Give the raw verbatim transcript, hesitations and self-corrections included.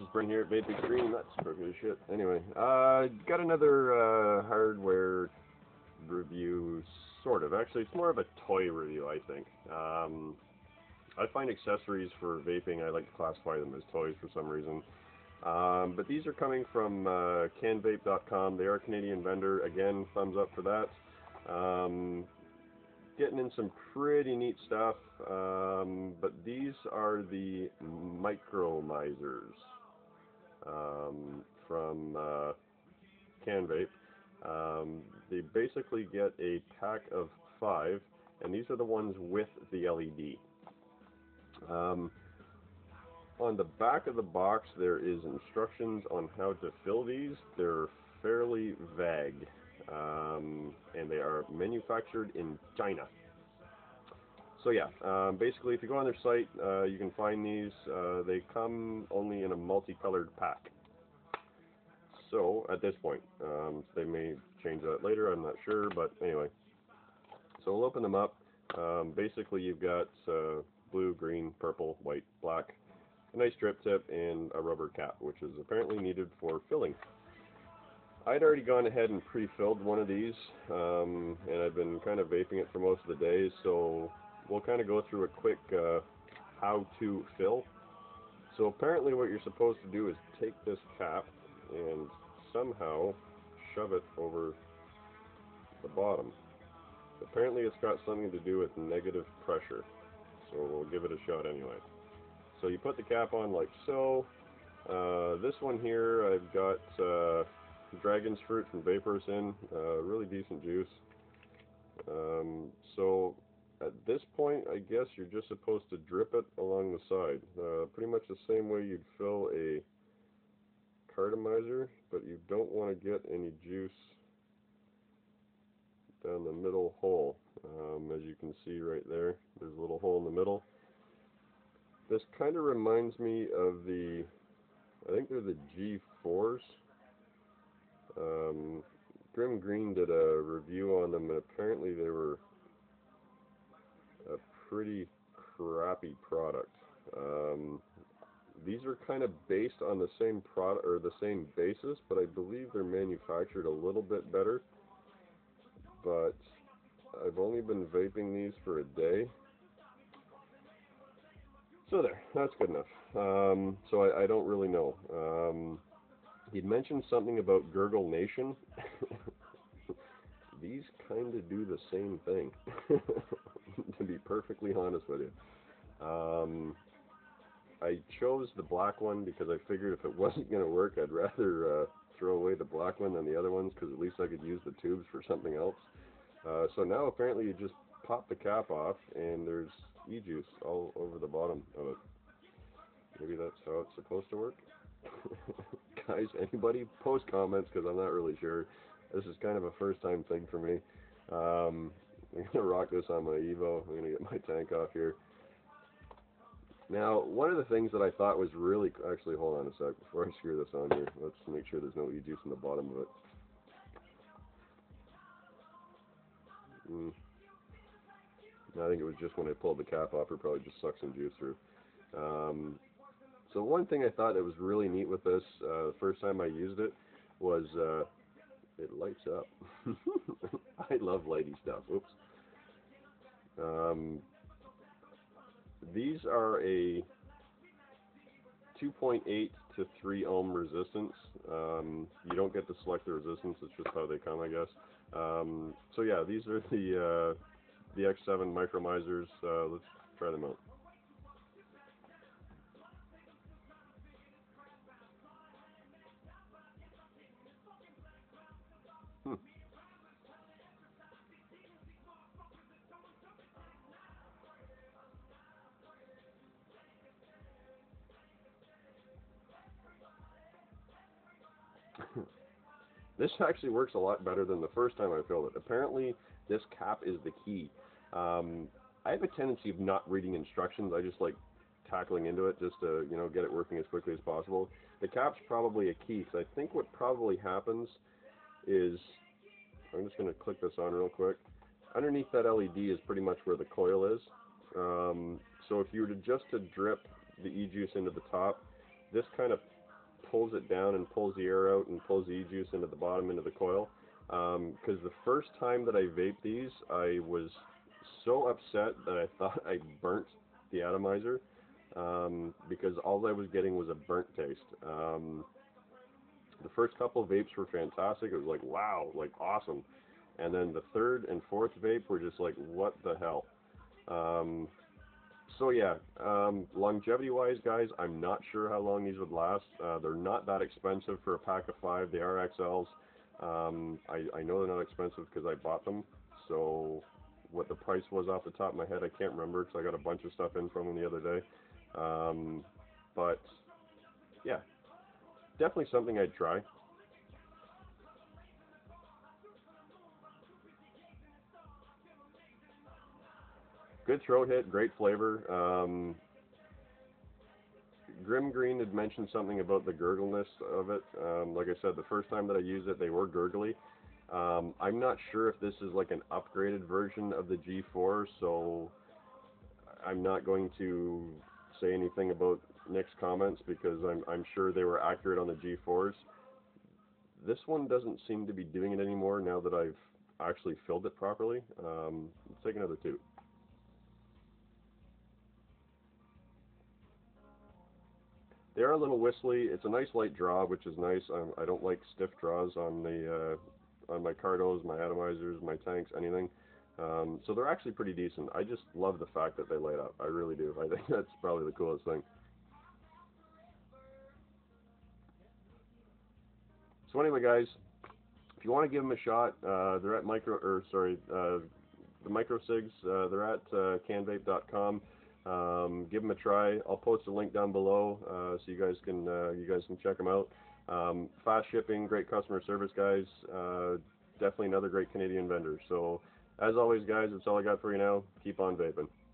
Brain here at Vape Extreme. That's crooked as shit. Anyway, uh, got another uh, hardware review, sort of. Actually, it's more of a toy review, I think. Um, I find accessories for vaping, I like to classify them as toys for some reason. Um, but these are coming from uh, can vape dot com. They are a Canadian vendor. Again, thumbs up for that. Um, getting in some pretty neat stuff. Um, but these are the Micromizers um, from uh, Can Vape. Um, they basically get a pack of five, and these are the ones with the L E D. Um, on the back of the box there is instructions on how to fill these. They're fairly vague, um, and they are manufactured in China. So yeah, um, basically if you go on their site, uh, you can find these. Uh, they come only in a multicolored pack. So at this point, um, they may change that later, I'm not sure, but anyway. So we'll open them up. Um, basically you've got uh, blue, green, purple, white, black, a nice drip tip, and a rubber cap, which is apparently needed for filling. I'd already gone ahead and pre-filled one of these, um, and I've been kind of vaping it for most of the days, so we'll kind of go through a quick uh, how to fill. So apparently what you're supposed to do is take this cap and somehow shove it over the bottom. Apparently it's got something to do with negative pressure, so we'll give it a shot anyway. So you put the cap on like so. Uh, this one here I've got uh, Dragon's Fruit from Vapors in, uh, really decent juice. Um, so at this point I guess you're just supposed to drip it along the side, uh, pretty much the same way you'd fill a cartomizer, but you don't want to get any juice down the middle hole. Um, as you can see right there, there's a little hole in the middle. This kind of reminds me of the, I think they're the G fours. Um, Grim Green did a review on them, and apparently they were a pretty crappy product. Um, these are kind of based on the same product or the same basis, but I believe they're manufactured a little bit better. But I've only been vaping these for a day. So there, that's good enough. Um, so I, I don't really know. Um, he'd mentioned something about Gurgle Nation. These kind of do the same thing, to be perfectly honest with you. Um, I chose the black one because I figured if it wasn't going to work, I'd rather uh, throw away the black one than the other ones, because at least I could use the tubes for something else. Uh, so now apparently you just pop the cap off and there's e-juice all over the bottom of it. Maybe that's how it's supposed to work. Guys, anybody post comments, because I'm not really sure. This is kind of a first time thing for me. Um, I'm going to rock this on my Evo. I'm going to get my tank off here. Now, one of the things that I thought was really, actually hold on a sec before I screw this on here. Let's make sure there's no e-juice in the bottom of it. Mm. I think it was just when I pulled the cap off, it probably just sucked some juice through. Um, so one thing I thought that was really neat with this, uh, the first time I used it, was uh, it lights up. I love lighty stuff. Oops. Um, these are a two point eight to three ohm resistance. Um, you don't get to select the resistance, it's just how they come, I guess. Um, so yeah, these are the uh, the X seven Micromizers. Uh, let's try them out. Hmm. This actually works a lot better than the first time I filled it. Apparently, this cap is the key. Um, I have a tendency of not reading instructions. I just like tackling into it just to, you know, get it working as quickly as possible. The cap's probably a key, because I think what probably happens is, I'm just going to click this on real quick. Underneath that L E D is pretty much where the coil is. Um, so if you were to just to drip the e-juice into the top, this kind of pulls it down and pulls the air out and pulls the e-juice into the bottom into the coil. Because um, the first time that I vaped these, I was so upset that I thought I burnt the atomizer, um, because all I was getting was a burnt taste. Um, the first couple of vapes were fantastic. It was like, wow, like awesome. And then the third and fourth vape were just like, what the hell? Um, so yeah, um, longevity-wise, guys, I'm not sure how long these would last. Uh, they're not that expensive for a pack of five. They are X Ls. Um, I, I know they're not expensive because I bought them. So what the price was off the top of my head, I can't remember because I got a bunch of stuff in from them the other day. Um, but yeah, definitely something I'd try. Good throat hit, great flavor. Um, Grim Green had mentioned something about the gurgleness of it. Um, like I said, the first time that I used it, they were gurgly. Um, I'm not sure if this is like an upgraded version of the G four, so I'm not going to say anything about Nick's comments because I'm, I'm sure they were accurate on the G fours. This one doesn't seem to be doing it anymore now that I've actually filled it properly. Um, let's take another two. They are a little whistly. It's a nice light draw, which is nice. Um, I don't like stiff draws on the uh, on my cardos, my atomizers, my tanks, anything. Um, so they're actually pretty decent. I just love the fact that they light up. I really do. I think that's probably the coolest thing. So anyway, guys, if you want to give them a shot, uh, they're at micro or sorry, uh, the Microsigs. Uh, they're at uh, can vape dot com. Um, give them a try. I'll post a link down below uh, so you guys can uh, you guys can check them out. Um, fast shipping, great customer service, guys. Uh, definitely another great Canadian vendor. So as always, guys, that's all I got for you now. Keep on vaping.